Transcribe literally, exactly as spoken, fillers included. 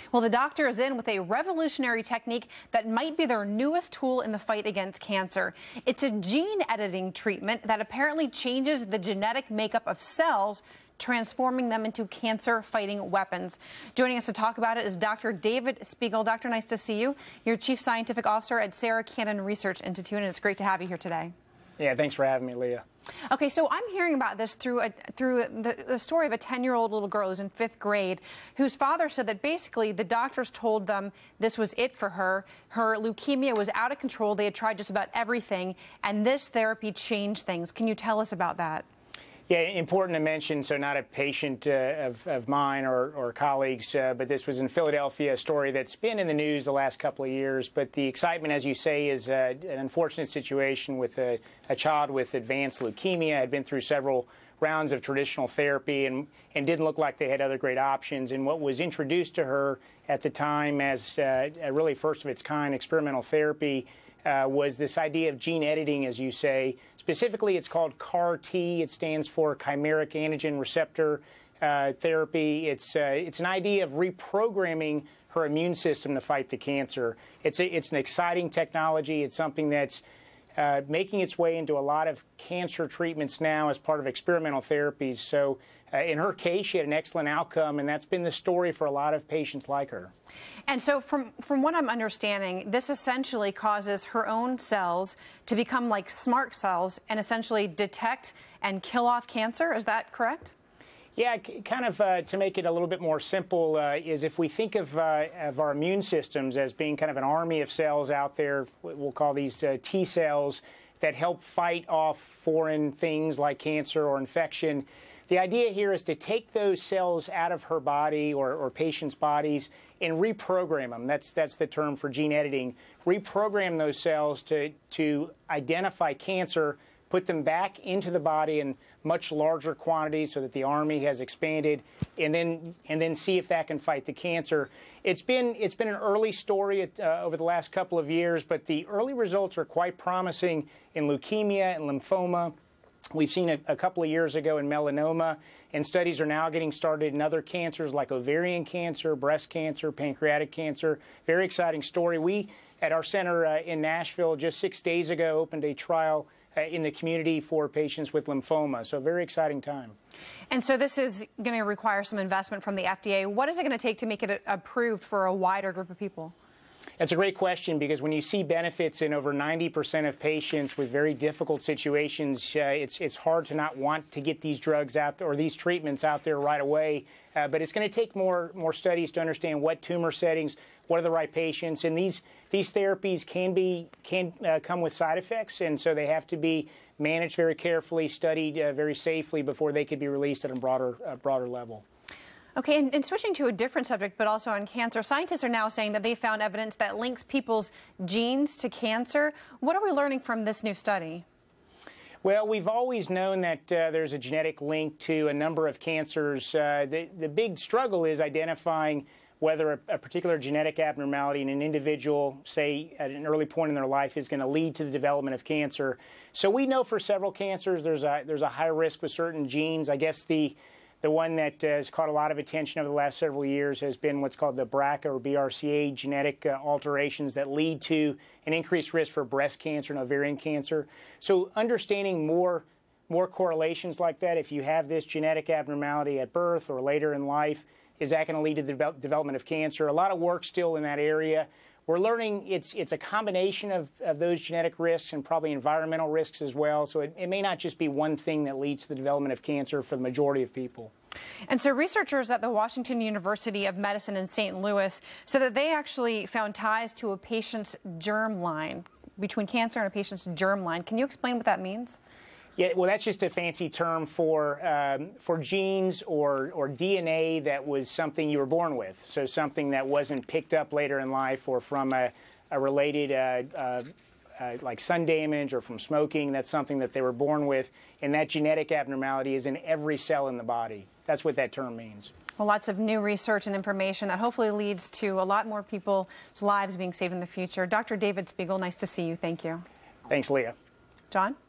Well, the doctor is in with a revolutionary technique that might be their newest tool in the fight against cancer. It's a gene editing treatment that apparently changes the genetic makeup of cells, transforming them into cancer-fighting weapons. Joining us to talk about it is Doctor David Spigel. Doctor, nice to see you. You're Chief Scientific Officer at Sarah Cannon Research Institute, and it's great to have you here today. Yeah, thanks for having me, Leah. Okay, so I'm hearing about this through a, through the, the story of a ten-year-old little girl who's in fifth grade, whose father said that basically the doctors told them this was it for her. Her leukemia was out of control. They had tried just about everything, and this therapy changed things. Can you tell us about that? Yeah, important to mention, so not a patient uh, of, of mine or, or colleagues, uh, but this was in Philadelphia, a story that's been in the news the last couple of years. But the excitement, as you say, is uh, an unfortunate situation with a, a child with advanced leukemia, had been through several rounds of traditional therapy and, and didn't look like they had other great options. And what was introduced to her at the time as uh, a really first of its kind experimental therapy Uh, was this idea of gene editing, as you say. Specifically, it's called C A R T. It stands for chimeric antigen receptor uh, therapy. It's uh, it's an idea of reprogramming her immune system to fight the cancer. It's a, it's an exciting technology. It's something that's uh, making its way into a lot of cancer treatments now as part of experimental therapies. So uh, in her case, she had an excellent outcome, and that's been the story for a lot of patients like her. And so from, from what I'm understanding, this essentially causes her own cells to become like smart cells and essentially detect and kill off cancer. Is that correct? Yeah, kind of uh, to make it a little bit more simple uh, is if we think of, uh, of our immune systems as being kind of an army of cells out there, we'll call these uh, T cells that help fight off foreign things like cancer or infection. The idea here is to take those cells out of her body or, or patients' bodies and reprogram them. That's, that's the term for gene editing. Reprogram those cells to, to identify cancer, put them back into the body in much larger quantities so that the army has expanded, and then and then see if that can fight the cancer. It's been it's been an early story at, uh, over the last couple of years, but the early results are quite promising in leukemia and lymphoma. We've seen a, a couple of years ago in melanoma, and studies are now getting started in other cancers like ovarian cancer, breast cancer, pancreatic cancer. Very exciting story. We, at our center uh, in Nashville, just six days ago, opened a trial uh, in the community for patients with lymphoma. So very exciting time. And so this is going to require some investment from the F D A. What is it going to take to make it approved for a wider group of people? That's a great question, because when you see benefits in over ninety percent of patients with very difficult situations, uh, it's, it's hard to not want to get these drugs out there, or these treatments out there right away. Uh, but it's going to take more, more studies to understand what tumor settings, what are the right patients. And these, these therapies can, be, can uh, come with side effects, and so they have to be managed very carefully, studied uh, very safely before they could be released at a broader, uh, broader level. Okay, and, and switching to a different subject, but also on cancer, scientists are now saying that they found evidence that links people's genes to cancer. What are we learning from this new study? Well, we've always known that uh, there's a genetic link to a number of cancers. Uh, the, the big struggle is identifying whether a, a particular genetic abnormality in an individual, say, at an early point in their life is going to lead to the development of cancer. So we know for several cancers there's a, there's a high risk with certain genes. I guess the The one that uh, has caught a lot of attention over the last several years has been what's called the B R C A or B R C A genetic uh, alterations that lead to an increased risk for breast cancer and ovarian cancer. So understanding more, more correlations like that, if you have this genetic abnormality at birth or later in life, is that going to lead to the de- development of cancer? A lot of work still in that area. We're learning it's, it's a combination of, of those genetic risks and probably environmental risks as well. So it, it may not just be one thing that leads to the development of cancer for the majority of people. And so researchers at the Washington University of Medicine in Saint Louis said that they actually found ties to a patient's germline, between cancer and a patient's germline. Can you explain what that means? Yeah, well, that's just a fancy term for um, for genes or, or D N A that was something you were born with. So something that wasn't picked up later in life or from a, a related, uh, uh, uh, like sun damage or from smoking. That's something that they were born with. And that genetic abnormality is in every cell in the body. That's what that term means. Well, lots of new research and information that hopefully leads to a lot more people's lives being saved in the future. Doctor David Spigel, nice to see you. Thank you. Thanks, Leah. John?